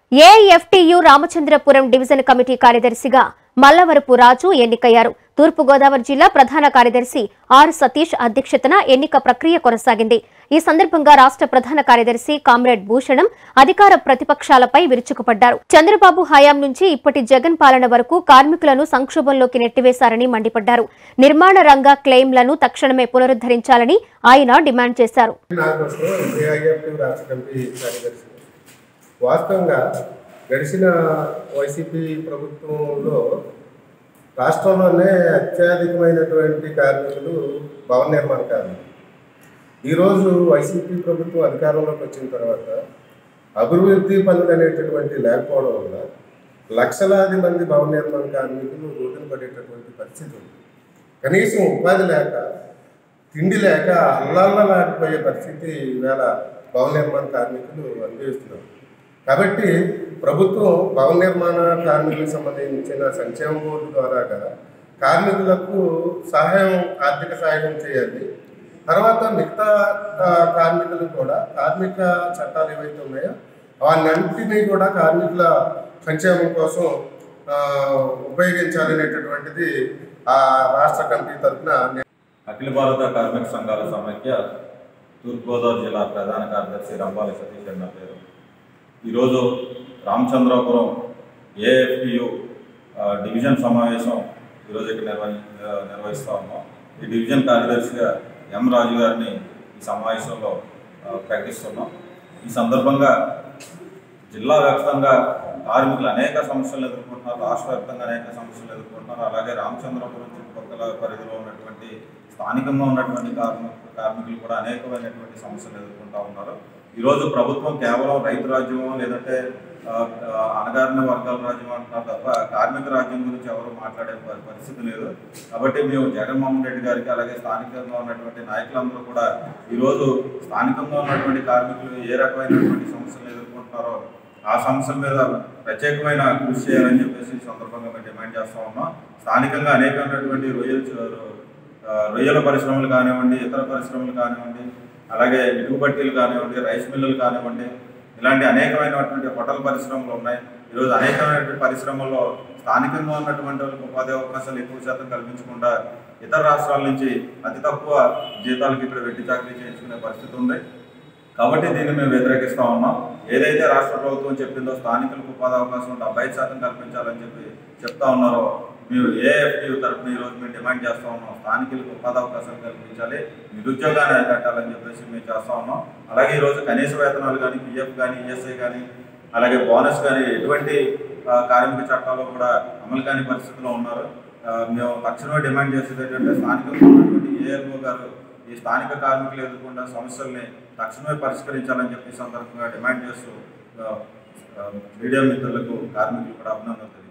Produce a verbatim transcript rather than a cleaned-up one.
AIFTU Ramachandrapuram division committee కార్యదర్శిగా మల్లవరపు రాజు ఎన్నికయ్యారు. తూర్పు గోదావరి జిల్లా ప్రధాన కార్యదర్శి ఆర్ సతీష్ అధ్యక్షతన ఎన్నిక ప్రక్రియ కొనసాగింది. ఈ సందర్భంగా రాష్ట్ర ప్రధాన కార్యదర్శి కామ్రేడ్ భూషణం అధికార ప్రతిపక్షాలపై విరుచుకుపడ్డారు. చంద్రబాబు హయాం నుంచి ఇప్పటి జగన్ పాలన వరకు కార్మికులను సంక్షోభంలోకి నెట్టివేశారని మండిపడ్డారు. నిర్మాణ రంగ క్లెయిమ్లను తక్షణమే పునరుద్ధరించాలని ఆయన డిమాండ్ చేశారు. వాస్తవంగా గడిచిన వైసీపీ ప్రభుత్వంలో రాష్ట్రంలోనే అత్యధికమైనటువంటి కార్మికులు భవన నిర్మాణ కార్మికులు. ఈరోజు వైసీపీ ప్రభుత్వం అధికారంలోకి వచ్చిన తర్వాత అభివృద్ధి పనులు అనేటటువంటి లేకపోవడం వల్ల లక్షలాది మంది భవన నిర్మాణ కార్మికులు రోడ్డున పడేటటువంటి పరిస్థితి ఉంది. కనీసం ఉపాధి లేక తిండి లేక అల్లాళ్ళలాడిపోయే పరిస్థితి ఈవేళ భవన నిర్మాణ కార్మికులు అనుభవిస్తున్నారు. కాబట్టి ప్రభుత్వం భవన నిర్మాణ కార్మికులకు సంబంధించిన సంక్షేమ బోర్డు ద్వారా కార్మికులకు సహాయం ఆర్థిక సహాయం చేయాలి. తర్వాత మిగతా కార్మికులు కూడా కార్మిక చట్టాలు ఏవైతే ఉన్నాయో అవన్నింటినీ కూడా కార్మికుల సంక్షేమం కోసం ఉపయోగించాలనేటటువంటిది ఆ రాష్ట్ర కమిటీ తరఫున అఖిల భారత కార్మిక సంఘాల సమైక్య తూర్పుగోదావరి జిల్లా ప్రధాన కార్యదర్శి రంబాలి సతీష్ అన్న పేరు. ఈరోజు రామచంద్రపురం ఏఎఫ్టీయూ డివిజన్ సమావేశం ఈరోజు ఇక్కడ నిర్వహి నిర్వహిస్తూ ఉన్నాం. ఈ డివిజన్ కార్యదర్శిగా ఎం రాజు గారిని ఈ సమావేశంలో ప్రకటిస్తున్నాం. ఈ సందర్భంగా జిల్లా వ్యాప్తంగా కార్మికులు అనేక సమస్యలు ఎదుర్కొంటున్నారు, రాష్ట్ర వ్యాప్తంగా అనేక సమస్యలు ఎదుర్కొంటున్నారు. అలాగే రామచంద్రపురం చుట్టుపక్కల పరిధిలో ఉన్నటువంటి స్థానికంగా ఉన్నటువంటి కార్మిక కార్మికులు కూడా అనేకమైనటువంటి సమస్యలు ఎదుర్కొంటూ ఉన్నారు. ఈరోజు ప్రభుత్వం కేవలం రైతు రాజ్యం లేదంటే అణగారిన వర్గాల రాజ్యం అంటున్నారు తప్ప కార్మిక రాజ్యం గురించి ఎవరు మాట్లాడే పరిస్థితి లేదు. కాబట్టి మేము జగన్మోహన్ రెడ్డి గారికి అలాగే స్థానికంగా ఉన్నటువంటి నాయకులందరూ కూడా ఈరోజు స్థానికంగా ఉన్నటువంటి కార్మికులు ఏ రకమైనటువంటి సమస్యలు ఎదుర్కొంటున్నారో ఆ సమస్యల మీద ప్రత్యేకమైన కృషి చేయాలని చెప్పేసి సందర్భంగా మేము డిమాండ్ చేస్తూ ఉన్నాం. స్థానికంగా అనేకమైనటువంటి రొయ్యలు రొయ్యల పరిశ్రమలు కానివ్వండి, ఇతర పరిశ్రమలు కానివ్వండి, అలాగే ఇటుకబట్టీలు కానివ్వండి, రైస్ మిల్లులు కానివ్వండి, ఇలాంటి అనేకమైనటువంటి హోటల్ పరిశ్రమలు ఉన్నాయి. ఈరోజు అనేకమైనటువంటి పరిశ్రమల్లో స్థానికంగా ఉన్నటువంటి వాళ్ళకి ఉపాధి అవకాశాలు ఎక్కువ శాతం కల్పించకుండా ఇతర రాష్ట్రాల నుంచి అతి తక్కువ జీతాలకు ఇక్కడ వెట్టి చాకరీ చేయించుకునే పరిస్థితి ఉంది. కాబట్టి దీన్ని మేము వ్యతిరేకిస్తూ ఉన్నాం. ఏదైతే రాష్ట్ర ప్రభుత్వం చెప్పిందో స్థానికులకు ఉపాధి అవకాశం డెబ్బై శాతం కల్పించాలని చెప్పి చెప్తా ఉన్నారో మేము ఏఎఫ్టీయూ తరఫున ఈరోజు మేము డిమాండ్ చేస్తూ ఉన్నాం. స్థానికులకు ఉపాధి అవకాశాలు కల్పించాలి, నిరుద్యోగాన్ని అరికట్టాలని చెప్పేసి మేము చేస్తూ ఉన్నాం. అలాగే ఈరోజు కనీస వేతనాలు కానీ, పిఎఫ్ కానీ, ఈఎస్ఐ కానీ, అలాగే బోనస్ కానీ ఎటువంటి కార్మిక చట్టాలు కూడా అమలు కాని పరిస్థితిలో ఉన్నారు. మేము తక్షణమే డిమాండ్ చేసేది ఏంటంటే స్థానికంగా ఉన్నటువంటి ఏఎల్ఓ గారు ఈ స్థానిక కార్మికులు ఎదుర్కొన్న సమస్యల్ని తక్షణమే పరిష్కరించాలని చెప్పి సందర్భంగా డిమాండ్ చేస్తూ మీడియా మిత్రులకు కార్మికులు కూడా అభినందనలు